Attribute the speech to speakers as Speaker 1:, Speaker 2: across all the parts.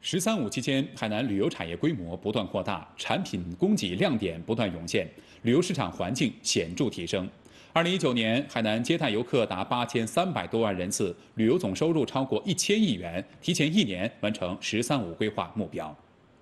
Speaker 1: “13.5”期间，海南旅游产业规模不断扩大，产品供给亮点不断涌现，旅游市场环境显著提升。2019年，海南接待游客达8300多万人次，旅游总收入超过1000亿元，提前1年完成“13.5”规划目标。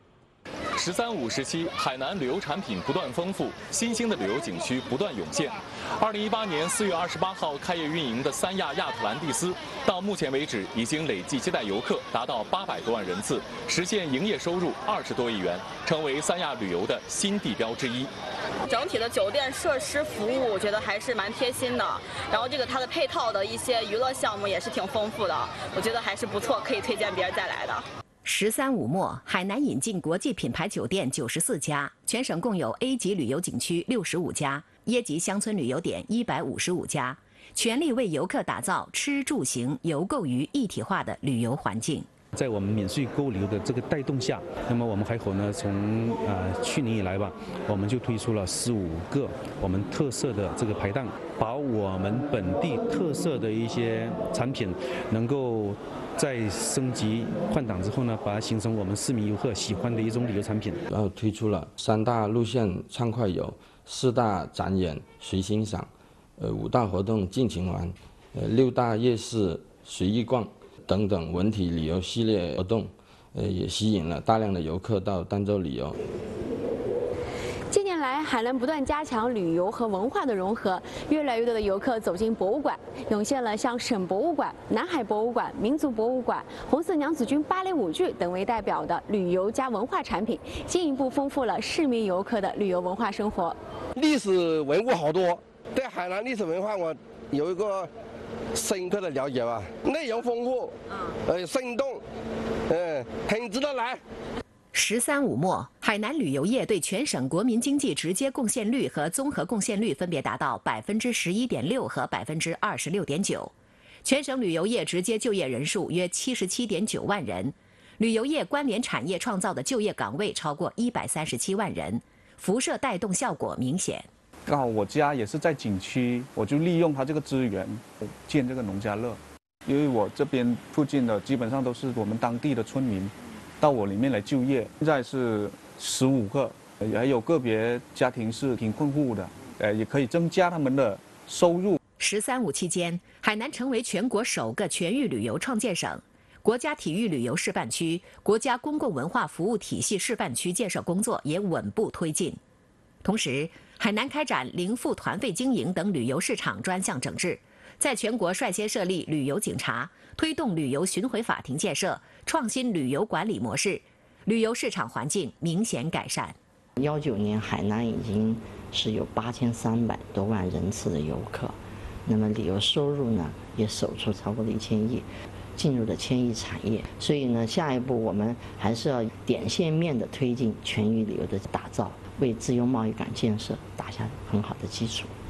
Speaker 2: “13.5”时期，海南旅游产品不断丰富，新兴的旅游景区不断涌现。2018年4月28号开业运营的三亚亚特兰蒂斯，到目前为止已经累计接待游客达到800多万人次，实现营业收入20多亿元，成为三亚旅游的新地标之一。
Speaker 3: 整体的酒店设施服务，我觉得还是蛮贴心的。然后它的配套的一些娱乐项目也是挺丰富的，我觉得还是不错，可以推荐别人再来的。
Speaker 4: “13.5”末，海南引进国际品牌酒店94家，全省共有 A 级旅游景区65家，耶级乡村旅游点155家，全力为游客打造吃住行游购娱一体化的旅游环境。
Speaker 5: 在我们免税购流的这个带动下，那么我们海口呢，从去年以来吧，我们就推出了15个我们特色的这个排档，把我们本地特色的一些产品能够在升级换挡之后呢，把它形成我们市民游客喜欢的一种旅游产品。
Speaker 6: 然后推出了3大路线畅快游、4大展演随欣赏、5大活动尽情玩、6大夜市随意逛等等文体旅游系列活动，也吸引了大量的游客到儋州旅游。
Speaker 7: 近年来，海南不断加强旅游和文化的融合，越来越多的游客走进博物馆，涌现了像省博物馆、南海博物馆、民族博物馆、红色娘子军芭蕾舞剧等为代表的旅游加文化产品，进一步丰富了市民游客的旅游文化生活。
Speaker 8: 历史文物好多，对海南历史文化我有一个深刻的了解吧，内容丰富，生动，很值得来。
Speaker 4: “13.5”末，海南旅游业对全省国民经济直接贡献率和综合贡献率分别达到11.6%和26.9%。全省旅游业直接就业人数约77.9万人，旅游业关联产业创造的就业岗位超过137万人，辐射带动效果明显。
Speaker 9: 刚好我家也是在景区，我就利用它这个资源建这个农家乐，因为我这边附近的基本上都是我们当地的村民，到我里面来就业。现在是15个，还有个别家庭是贫困户的，也可以增加他们的收入。
Speaker 4: “13.5”期间，海南成为全国首个全域旅游创建省，国家体育旅游示范区、国家公共文化服务体系示范区建设工作也稳步推进。同时，海南开展零负团费经营等旅游市场专项整治，在全国率先设立旅游警察，推动旅游巡回法庭建设，创新旅游管理模式，旅游市场环境明显改善。
Speaker 10: 19年，海南已经是有8300多万人次的游客，那么旅游收入呢也首出超过了1000亿，进入了1000亿产业。所以呢，下一步我们还是要点线面的推进全域旅游的打造，为自由贸易港建设打下很好的基础。